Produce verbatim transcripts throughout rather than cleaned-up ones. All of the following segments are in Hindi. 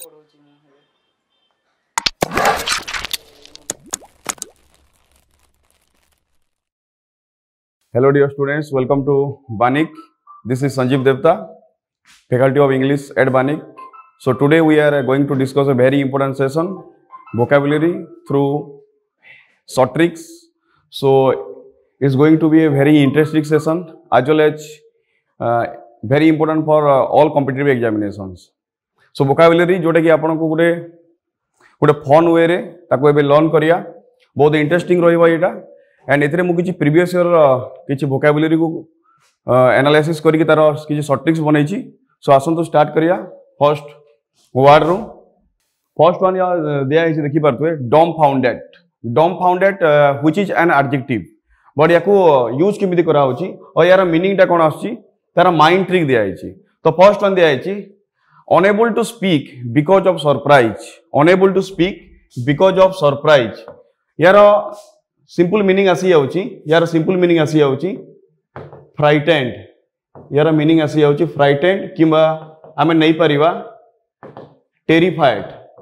Hello dear students, welcome to Banik. This is Sanjeev Devta, Faculty of English at Banik. So today we are going to discuss a very important session, vocabulary through short tricks. So it's going to be a very interesting session as well as uh, very important for uh, all competitive examinations. So vocabulary जोटा कि आपन को गोटे गोटे फन वे रे ताको एबे लर्न करिया बहुत इंटरेस्टिंग रहइबा एटा एंड एथरे मु किछि प्रीवियस ईयर किछि वोकैबुलरी को एनालिसिस करके तार किछि शॉर्ट ट्रिक्स बनैछि. सो आसन तो स्टार्ट करिया. फर्स्ट वर्ड रो फर्स्ट वन या दिया है देखि परतुए dumbfounded. Dumbfounded which is an adjective but याको यूज केमिति करा होछि और यार मीनिंग टा कोन आछि तार माइंड ट्रिक दिया है. तो फर्स्ट वन दिया है unable to speak because of surprise. Unable to speak because of surprise. यार सिंपल मीनिंग आसी जाउची. यार सिंपल मीनिंग आसी जाउची फ्राइटेंड. यार मीनिंग आसी जाउची फ्राइटेंड किबा आमे नै परिबा टेरिफाइड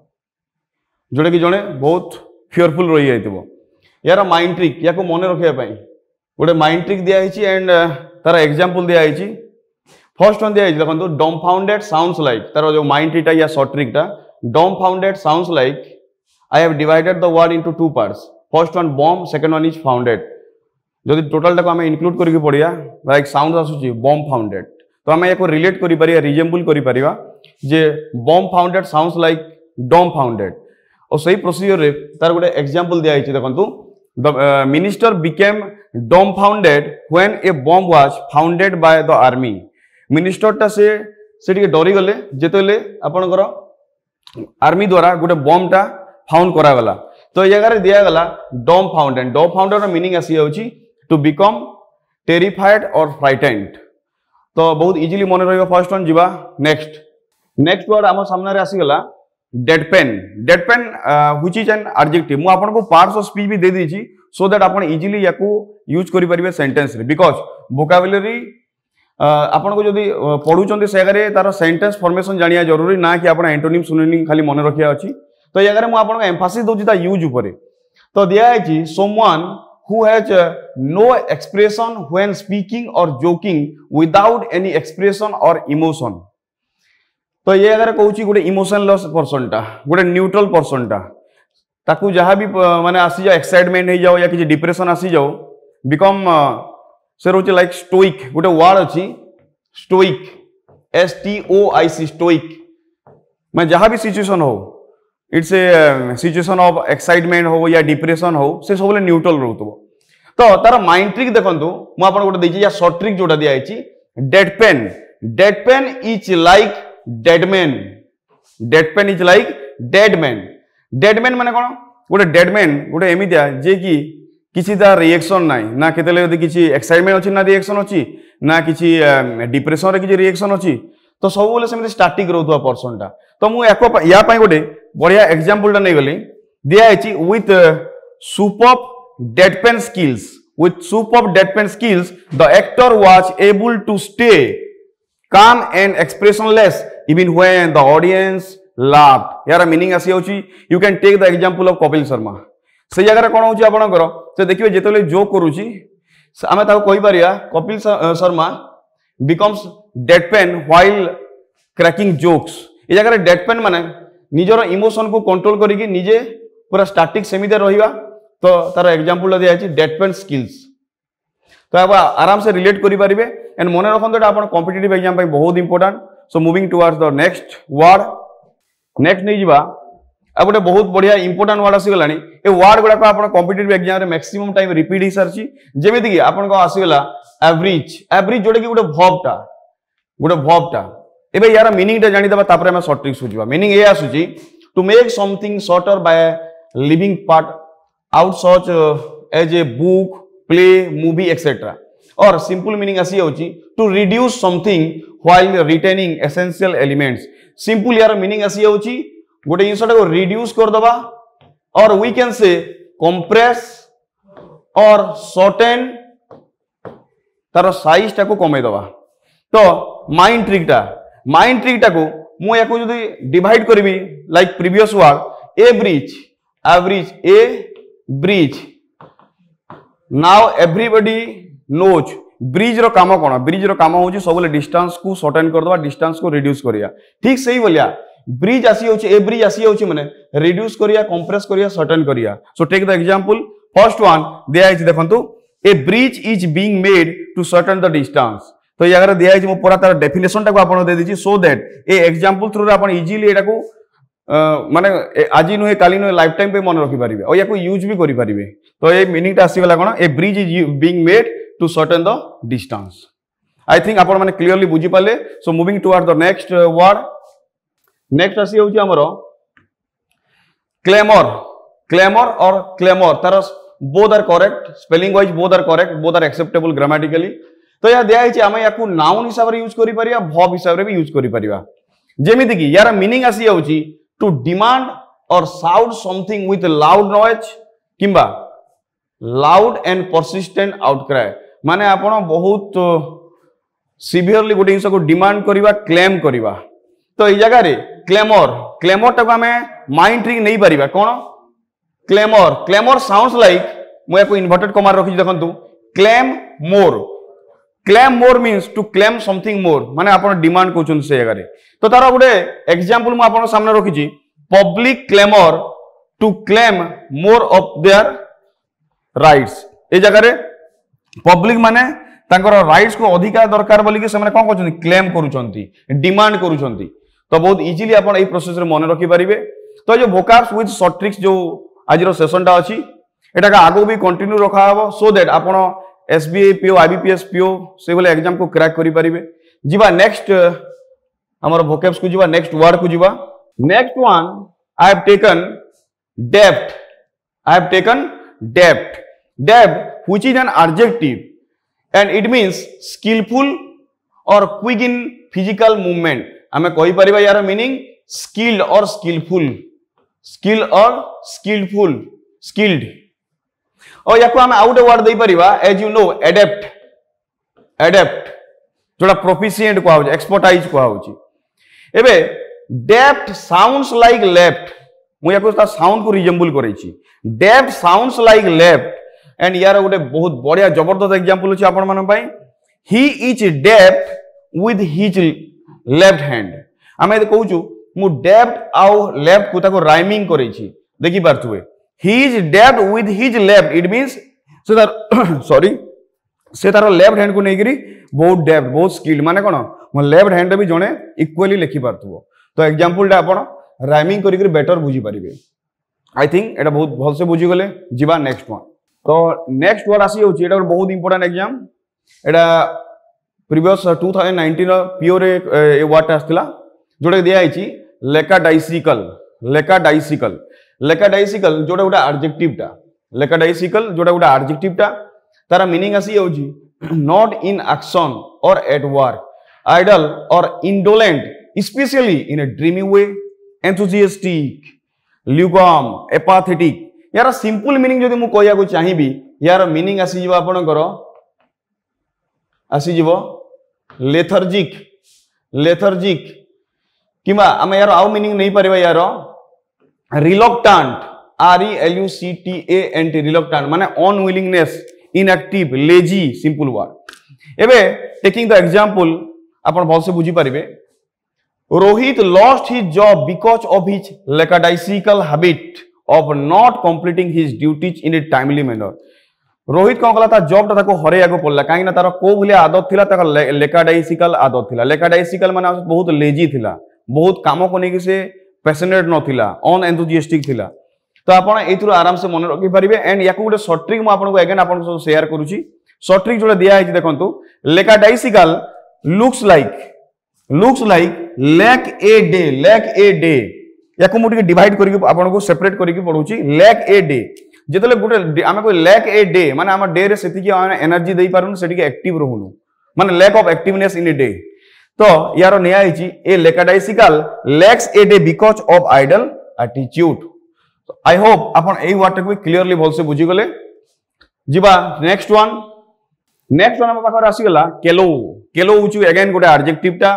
जोडे कि जणे बहुत फियरफुल रही जाइतबो. यार माइंड ट्रिक याको मने रखिया पई गोटे माइंड ट्रिक दिया हिची एंड तार एग्जांपल दिया हिची. फर्स्ट वन दिया हिची देखंतु डम्फाउंडेड साउंड्स लाइक. तार जो माइंड ट्रिक या शॉर्ट ट्रिक टा dumbfounded sounds like I have divided the word into two parts. First one bomb, second one is founded. जदि टोटल टाको आमे इंक्लूड करके पड़िया लाइक साउंड आसुची बॉम्ब फाउंडेड तो आमे याको रिलेट करि परिया रिजेंबल करि परिबा जे bomb founded sounds like dumb founded. और सही प्रोसीजर रे तार गोटे एग्जांपल दिया हिची देखंतु the minister became dumbfounded when a bomb was founded by the army. Minister टा से से टिके डरी गले जेतेले आपनकर आर्मी द्वारा गोटे बॉम्ब टा फाउंड करा गला. तो ये जगह दिया गला डम फाउंडेड. डम फाउंडेड मीनिंग आसी जाउची टू बिकम टेरिफाइड और फ्राइटेंड. तो बहुत इजीली मन रहिबा. फर्स्ट वन जीवा. नेक्स्ट नेक्स्ट वर्ड हम सामने रे आसी गला deadpan. Deadpan which is an adjective. मु आपन को पार्ट्स ऑफ स्पीच भी दे दीची सो दैट आपन इजीली याको यूज करि परिबे सेंटेंस रे. बिकॉज़ वोकैबुलरी आपन को जदी पढुचंदी सेगारे तार सेंटेंस फॉर्मेशन जानिया जरूरी ना कि आपन एंटोनिम सिनोनिम खाली मन रखिया अछि. तो ये मु आपन एम्फासिस दोची ता यूज ऊपर. तो दिया है someone who has no expression when speaking और जोकिंग विदाउट एनी एक्सप्रेशन और इमोशन. तो ये अगर कहूची गोटे इमोशनलेस पर्सन टा गोटे न्यूट्रल पर्सन टा ताकू जहां भी माने आसी जाओ एक्साइटमेंट हो जाओ या कि डिप्रेशन आसी जाओ बिकम से रोचे लाइक स्टोइक. गोटे वर्ड अछि stoic S T O I C stoic. मैं जहां भी सिचुएशन हो it's a situation of excitement हो या डिप्रेशन हो से सब न्यूट्रल रहतबो. तो तार माइंड ट्रिक देखंतु मु आपन गोटे देछि या शॉर्ट ट्रिक जोटा दिया हिची deadpan. Deadpan is like dead man. Deadpan is like dead man. Dead man माने कोन गोटे डेडमैन गोटे एमितिया जे कि किसी ता रिएक्शन नाही ना केतेले यदि किसी एक्साइटमेंट अछि ना रिएक्शन अछि ना किसी डिप्रेशन रे किसी रिएक्शन अछि. तो सब बोले सेमि स्टैटिक रहतबा पर्सन टा. तो मु एको या पई गोटे बढ़िया एग्जांपल टा नै गली दिया हिची with superb deadpan skills. With superb deadpan skills, the actor was able to stay calm and expressionless even when the audience laughed. यार मीनिंग आसी होची you can take the example of Kapil Sharma. से जगह कोन होची आपनकर से देखिबे जेतले जोक करूची आमे ताको कहि परिया Kapil Sharma becomes deadpan while cracking jokes. ए जगह डेडपेन माने निजर इमोशन को कंट्रोल करिकि निजे पूरा स्टैटिक सेमिदे रहिबा. तो तार एग्जांपल दिया है डेडपेन स्किल्स. तो आप आराम से रिलेट करि परिबे एंड मन रखन तो आपन कॉम्पिटिटिव एग्जाम पे बहुत important. So moving towards the next word. Next नै जिबा अब गोटे बहुत बढ़िया इंपोर्टेंट वर्ड आसी गलानी. ए वर्ड गुडा को आपन कॉम्पिटिटिव एग्जाम रे मैक्सिमम टाइम रिपीट ही सरची. जेमिति कि आपन को आसी गला एवरेज. एवरेज जोडे कि गोटे वर्ब टा गोटे वर्ब टा एबे यार मीनिंग टा जानि दबा तापर हम शॉर्ट ट्रिक्स होजिबा. मीनिंग ए आसुची to make something shorter by leaving part out such uh, as a book, play, movie, et cetera. और simple meaning आसी होची to reduce something while retaining essential elements. Simple यार meaning आसी होची गोटे जिनस को reduce कर दबा और we can say compress और shorten तार size टा को कमे दबा. तो माइंड ट्रिक टा माइंड ट्रिक टा को मु याको जदि डिवाइड करबी like previous word abridge abridge abridge now everybody knows bridge रो काम कोन ब्रिज रो काम होची सबले डिस्टेंस को शॉर्टन कर दवा डिस्टेंस को रिड्यूस करिया ठीक सही बोलिया ब्रिज आसी होची ए ब्रिज आसी होची माने रिड्यूस करिया कंप्रेस करिया शॉर्टन करिया so take the example first one दिया है देखंतु a bridge is being made to shorten the distance तो ये अगर दिया है मो पूरा तार डेफिनेशन टा को आपण दे दिछि so that a example through रे आपण इजीली एटा को माने आज नुहे काली नुहे लाइफ टाइम पे मन रखि परिबे और याको यूज भी करि परिबे तो ए मीनिंग ता आसी गला कोन a bridge is being made to shorten the distance I think आपण माने क्लियरली बुझी पाले so moving toward the next word next आसी होची हमरो क्लेमर क्लेमर और क्लेमर तार both are correct spelling wise both are correct both are acceptable grammatically तो या दिया है आमे याकू नाउन हिसाब रे यूज करि परिया वर्ब हिसाब रे भी यूज करि परिया जेमिति कि यार मीनिंग आसी होची टू डिमांड और sound something with loud noise किंबा लाउड एंड परसिस्टेंट आउटक्राई माने आपण बहुत सिवियरली गोटे जिंस को डिमांड करिवा क्लेम करिवा तो ए जगह रे क्लेमर क्लेमर टा को हमें माइंड ट्रिक नहीं परिबा कोन क्लेमर क्लेमर साउंड्स लाइक मु एको इन्वर्टेड कमा रखि देखंतु claim more claim more means to claim something more माने आपण डिमांड कोचन से जगह रे तो तार गोटे एग्जांपल मु आपण सामने रखि छी public clamour to claim more of their rights ए जगह रे पब्लिक माने तांकर राइट्स को अधिकार दरकार बोली के से माने कोन कहउछन क्लेम करूछंती डिमांड करूछंती तो बहुत इजीली आपण ए प्रोसेस रे मन रखि परिबे तो जो वोकैब्स विथ शॉर्ट ट्रिक्स जो आज रो सेशन टा अछि एटा का आगो भी कंटिन्यू रखा हबो सो दैट आपण एसबीआई पीओ आईबीपीएस पीओ से बोले एग्जाम को क्रैक करि परिबे जीवा नेक्स्ट हमर वोकैब्स को जीवा नेक्स्ट वर्ड को जीवा next one I have taken deft I have taken deft deft which is an adjective and it means skilful और क्विक इन फिजिकल मूवमेंट हमें कहि परिबा यार मीनिंग स्किल्ड और स्किलफुल स्किल और स्किलफुल स्किल्ड और याको हम आउट वर्ड दे परिबा as you know adept adept जोड़ा प्रोफिशिएंट को आउछ एक्सपर्टाइज को आउछ एबे डेप्थ साउंड्स लाइक लेफ्ट मु याको ता साउंड को रिजेंबल करै छी deft sounds like left and यार गोटे बहुत बढ़िया जबरदस्त एग्जांपल अछि आपण मन पई he is deft with his left hand हमें कहू छु मु डेप्थ आउ लेफ्ट को ताको राइमिंग करै छी देखि पारथुए he is depth with his left it means so that sorry से तार लेफ्ट हैंड को नेगिरी बहुत डेप्थ बहुत स्किल्ड माने कोन मो लेफ्ट हैंड भी जणे इक्वली लिखि पारथुओ तो एग्जांपल टा आपण राइमिंग करी करी बेटर बुझी परिबे आई थिंक एटा बहुत भल से बुझी गले जीवा नेक्स्ट वन तो नेक्स्ट वर्ड आसी होची एटा बहुत इंपोर्टेंट एग्जाम एटा प्रीवियस ट्वेंटी नाइनटीन पीओ रे ए वर्ड आस्तिला जोडे दिया आइची लेकाडाइसिकल लेकाडाइसिकल लेकाडाइसिकल जोड़ा गोटे एडजेक्टिव टा लेकाडाइसिकल जोड़ा गोटे एडजेक्टिव टा तारा मीनिंग आसी होची नॉट इन एक्शन और एट वर्क आइडल और indolent especially in a dreamy way enthusiastic lukewarm apathetic यार सिंपल मीनिंग जदि मु कहया को चाहिबी यार मीनिंग आसी जीवा आपनकर आसी जीवो लेथर्जिक लेथर्जिक किबा हम यार आउ मीनिंग नहीं परबा यार reluctant R E L U C T A N T reluctant माने unwillingness inactive lazy simple word एबे टेकिंग द एग्जांपल आपण भल से बुझी परिबे Rohit lost his job because of his lackadaisical habit of not completing his duties in a timely manner Rohit कौन कला ता जॉब ता ताको हरेया को पड़ला काहे ना तार को भलिया आदत थिला ताका लेकाडाइसिकल आदत थिला लेकाडाइसिकल माने बहुत लेजी थिला बहुत काम को नेकी से पैशनेट नथिला अन एंथुसियास्टिक थिला तो आपण एथुर आराम से मन रखि परिबे एंड याको गोटे शॉर्ट ट्रिक म आपन को अगेन आपन को शेयर करूची शॉर्ट ट्रिक जोडा दिया है देखंतु lackadaisical looks like looks like lack a day lack a day याको मु टिके डिवाइड करिक आपन को सेपरेट करिक पढुची लैक ए डे जेतले गोटे आमे कोइ लैक ए डे माने हम डे रे सेति की एनर्जी देई पारुन सेति के एक्टिव रहउनु माने lack of activeness in a day तो यार निया हिची ए lackadaisical lacks a day because of idle attitude I hope आपण एई वर्ड को क्लियरली भल से बुझी गले जीवा नेक्स्ट वन नेक्स्ट वन हम पाखर आसी गला केलो केलो उचु अगेन गोटे एडजेक्टिव टा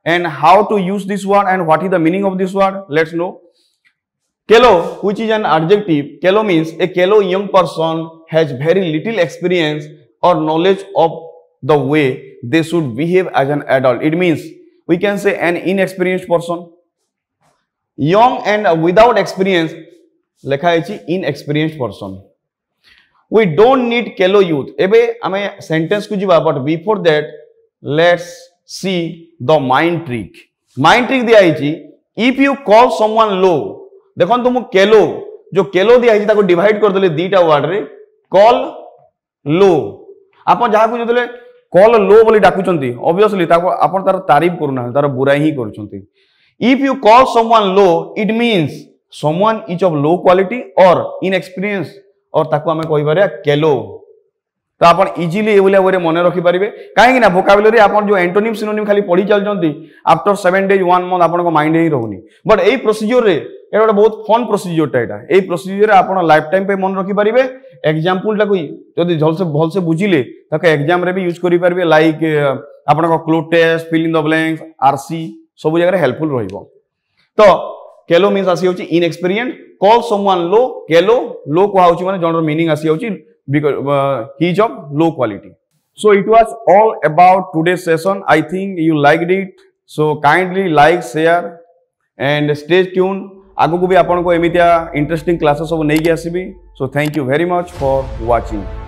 and how to use this word and what is the meaning of this word. Let's know. Kellow, which is an adjective. Kellow means a kellow young person has very little experience or knowledge of the way they should behave as an adult. It means we can say an inexperienced person. Young and without experience lekha hai inexperienced person. We don't need kellow youth. Ebe ame sentence ku jiba, but before that let's see the mind trick. Mind trick दिया है if you call someone low, देखो तुम kellow जो kellow दिया है ताको डिवाइड कर देले दीटा वर्ड रे call low. आपण जहा को जतले call low बोली डाकुचंती obviously ताको आपण तार तारीफ करूना तार बुराई ही करूचंती. If you call someone low, it means someone is of low quality or inexperienced और ताको हमें कोई बारे केलो. तो आपण इजीली ए बोले ओरे मने रखि परिबे काहे ना वोकैबुलरी आपण जो एंटोनिम सिनोनिम खाली पढी चल जंती after seven days one month आपण को माइंड ही रहउनी. बट एई प्रोसीजर रे एटा बहुत फन प्रोसीजर टा एटा. एई प्रोसीजर रे आपण लाइफ टाइम पे मन रखि परिबे. एग्जांपल टा कोई जदी भल से भल से बुझिले ताके एग्जाम रे भी यूज करि परिबे. लाइक आपण को cloze test, fill in the blanks, RC सब जगह रे हेल्पफुल रहिबो. तो केलो मीन्स आसी होची inexperience. Call someone low, callow low को हाउची माने जनरल मीनिंग आसी होची because uh, he is of low quality. So it was all about today's session. I think you liked it. So kindly like, share and stay tuned. आगो को भी आपन को एमितिया इंटरेस्टिंग क्लासेस सब नै के आसीबी. So thank you very much for watching.